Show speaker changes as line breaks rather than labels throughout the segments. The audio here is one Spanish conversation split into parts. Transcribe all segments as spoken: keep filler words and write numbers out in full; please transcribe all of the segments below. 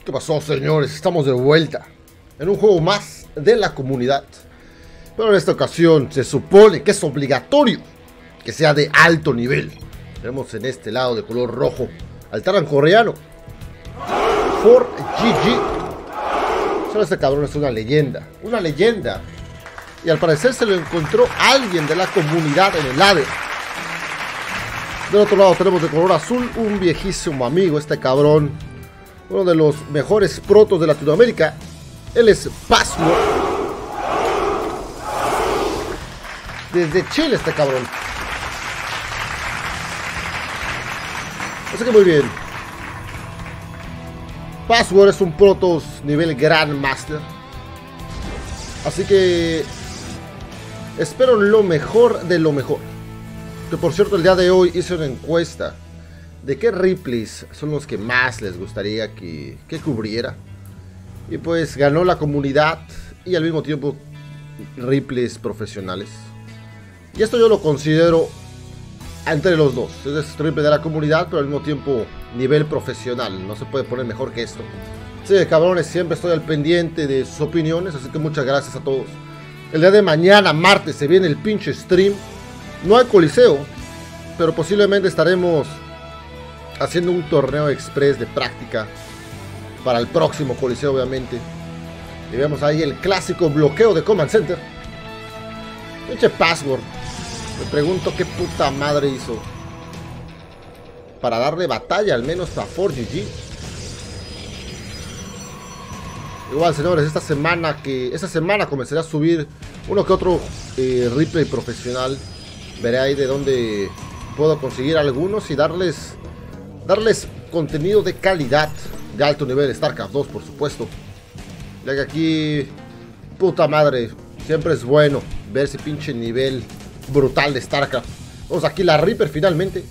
¿Qué pasó, señores? Estamos de vuelta en un juego más de la comunidad. Pero en esta ocasión se supone que es obligatorio que sea de alto nivel. Tenemos en este lado de color rojo al Taran coreano For G G. Solo este cabrón es una leyenda. Una leyenda. Y al parecer se lo encontró alguien de la comunidad en el ladder. Del otro lado tenemos de color azul un viejísimo amigo, este cabrón. Uno de los mejores protos de Latinoamérica. Él es Password. Desde Chile este cabrón. Así que muy bien. Password es un protos nivel Grandmaster. Así que espero lo mejor de lo mejor. Que por cierto el día de hoy hice una encuesta de qué replays son los que más les gustaría que, que cubriera. Y pues ganó la comunidad y al mismo tiempo replays profesionales. Y esto yo lo considero entre los dos. Es replay de la comunidad, pero al mismo tiempo nivel profesional. No se puede poner mejor que esto. Sí, cabrones, siempre estoy al pendiente de sus opiniones. Así que muchas gracias a todos. El día de mañana, martes, se viene el pinche stream. No hay coliseo, pero posiblemente estaremos haciendo un torneo express de práctica para el próximo coliseo, obviamente. Y vemos ahí el clásico bloqueo de Command Center. Pinche Password. Me pregunto qué puta madre hizo para darle batalla al menos a For G G. Igual, señores, esta semana que esta semana comenzaré a subir uno que otro eh, replay profesional. Veré ahí de dónde puedo conseguir algunos y darles darles contenido de calidad de alto nivel. StarCraft dos, por supuesto. Ya que aquí, puta madre, siempre es bueno ver ese pinche nivel brutal de StarCraft. Vamos aquí la Reaper finalmente.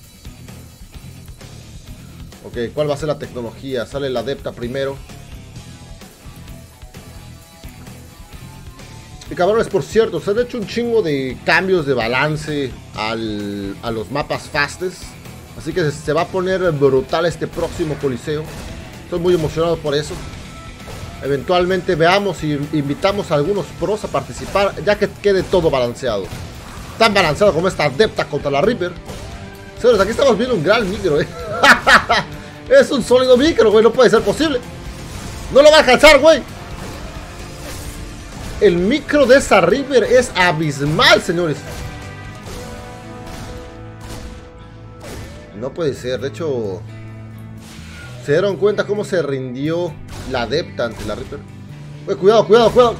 Ok, ¿cuál va a ser la tecnología? Sale la Adepta primero. Y cabrones, por cierto, se han hecho un chingo de cambios de balance al, a los mapas fastest. Así que se va a poner brutal este próximo coliseo. Estoy muy emocionado por eso. Eventualmente veamos y invitamos a algunos pros a participar, ya que quede todo balanceado. Tan balanceado como esta Adepta contra la Reaper. Señores, aquí estamos viendo un gran micro, eh. Es un sólido micro, güey, no puede ser posible. No lo va a alcanzar, güey. El micro de esa Reaper es abismal, señores. No puede ser, de hecho, ¿se dieron cuenta cómo se rindió la Adepta ante la Reaper? Uy, cuidado, cuidado, cuidado.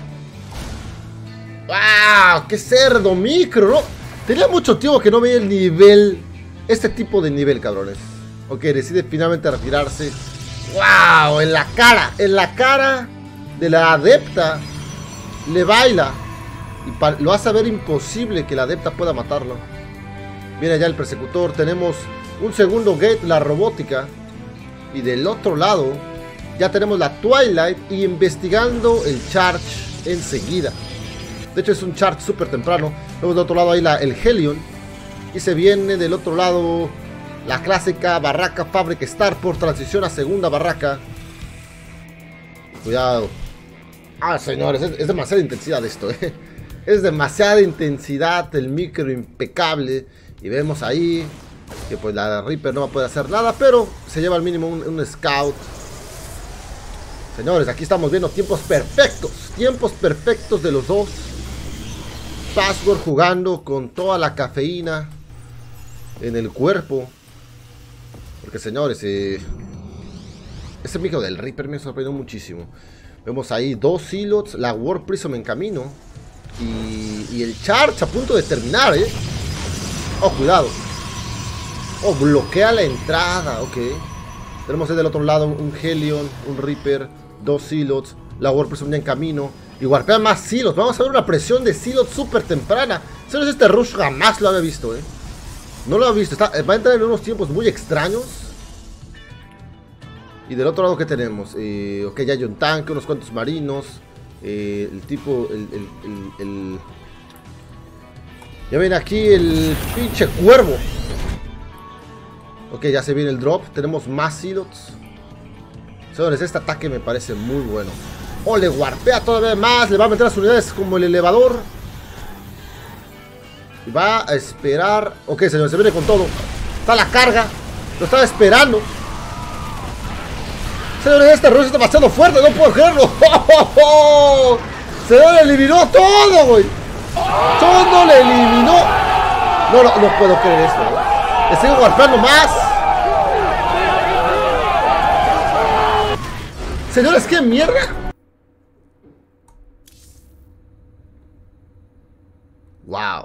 ¡Wow! ¡Qué cerdo micro! ¿No? Tenía mucho tiempo que no veía el nivel, este tipo de nivel, cabrones. Ok, decide finalmente retirarse. ¡Wow! En la cara, en la cara de la Adepta. Le baila y lo hace ver imposible que la Adepta pueda matarlo. Viene ya el persecutor. Tenemos un segundo gate, la robótica. Y del otro lado ya tenemos la Twilight y investigando el charge enseguida. De hecho es un charge súper temprano. Luego del otro lado hay la, el Helion. Y se viene del otro lado la clásica barraca Fabric Star por transición a segunda barraca. Cuidado. Ah, señores, es, es demasiada intensidad esto, eh. Es demasiada intensidad, el micro impecable. Y vemos ahí que pues la Reaper no va a poder hacer nada, pero se lleva al mínimo un, un scout. Señores, aquí estamos viendo tiempos perfectos. Tiempos perfectos de los dos. Password jugando con toda la cafeína en el cuerpo. Porque, señores, eh, ese micro del Reaper me sorprendió muchísimo. Vemos ahí dos silos, la Warp Prism en camino. Y, y el charge a punto de terminar, ¿eh? Oh, cuidado. Oh, bloquea la entrada, ok. Tenemos ahí del otro lado un Helion, un Reaper, dos silos, la Warp Prism ya en camino. Y warpea más silos. Vamos a ver una presión de silos súper temprana. ¿Sabes? Este rush jamás lo había visto, ¿eh? No lo había visto. Está, va a entrar en unos tiempos muy extraños. Y del otro lado, ¿qué tenemos? Eh, ok, ya hay un tanque, unos cuantos marinos. Eh, el tipo, el, el, el, el... Ya ven aquí el pinche cuervo. Ok, ya se viene el drop. Tenemos más silos. Señores, este ataque me parece muy bueno. Oh, le warpea todavía más. Le va a meter las unidades como el elevador. Y va a esperar. Ok, señores, se viene con todo. Está la carga. Lo estaba esperando. Señores, este rush es demasiado fuerte. No puedo creerlo. ¡Oh, oh, oh! Se le eliminó todo, güey. Todo le eliminó. No, no, no puedo creer esto, ¿eh? Le sigo warpeando más. Señores, ¿qué mierda? Wow.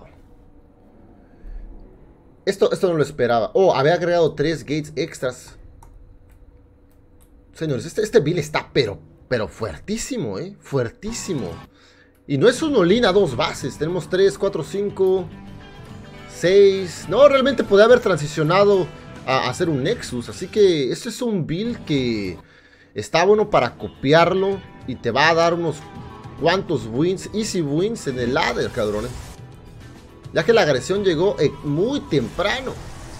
Esto, esto no lo esperaba. Oh, había agregado tres gates extras. Señores, este, este build está pero, pero fuertísimo, ¿eh? Fuertísimo. Y no es un all-in a dos bases. Tenemos tres, cuatro, cinco, seis. No, realmente podría haber transicionado a, a hacer un Nexus. Así que este es un build que está bueno para copiarlo. Y te va a dar unos cuantos wins, easy wins en el ladder, cabrones. Ya que la agresión llegó eh, muy temprano.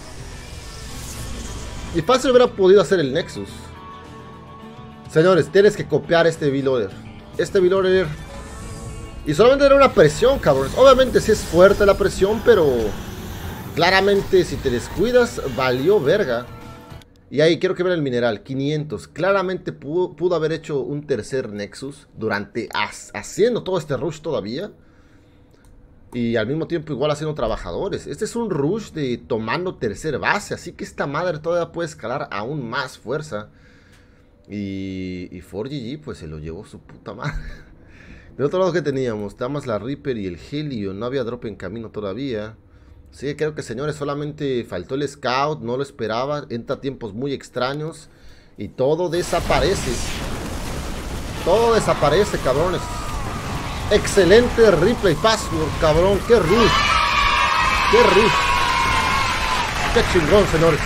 Y fácil hubiera podido hacer el Nexus. Señores, tienes que copiar este build order. Este build order. Y solamente era una presión, cabrones. Obviamente sí es fuerte la presión, pero claramente si te descuidas, valió verga. Y ahí quiero que vean el mineral, quinientos. Claramente pudo, pudo haber hecho un tercer Nexus durante haciendo todo este rush todavía. Y al mismo tiempo igual haciendo trabajadores. Este es un rush de tomando tercer base. Así que esta madre todavía puede escalar aún más fuerza. Y, y cuatro G G pues se lo llevó su puta madre. De otro lado que teníamos, Damas la Reaper y el Helio. No había drop en camino todavía. Así que creo que señores solamente faltó el Scout. No lo esperaba. Entra a tiempos muy extraños. Y todo desaparece. Todo desaparece, cabrones. Excelente replay password, cabrón. Qué rush. Qué rush. Qué chingón, señores.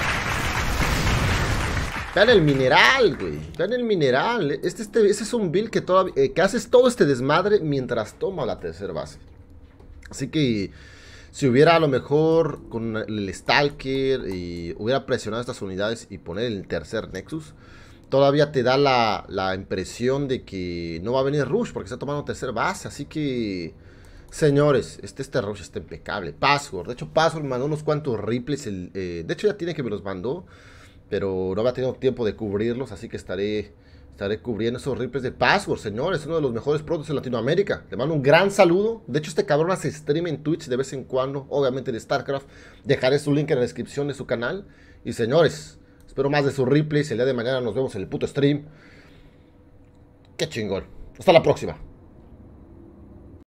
Vean el mineral, güey. Vean el mineral. Este, este, este es un build que, todavía, eh, que haces todo este desmadre mientras toma la tercera base. Así que si hubiera a lo mejor con el Stalker y hubiera presionado estas unidades y poner el tercer Nexus, todavía te da la, la impresión de que no va a venir rush porque está tomando tercera base. Así que, señores, este, este rush está impecable. Password. De hecho, Password me mandó unos cuantos replays. El, eh, de hecho, ya tiene que me los mandó. Pero no había tenido tiempo de cubrirlos, así que estaré, estaré cubriendo esos replays de Password, señores. Uno de los mejores productos en Latinoamérica. Le mando un gran saludo. De hecho, este cabrón hace stream en Twitch de vez en cuando, obviamente de StarCraft. Dejaré su link en la descripción de su canal. Y señores, espero más de sus replays. El día de mañana nos vemos en el puto stream. Qué chingón. Hasta la próxima.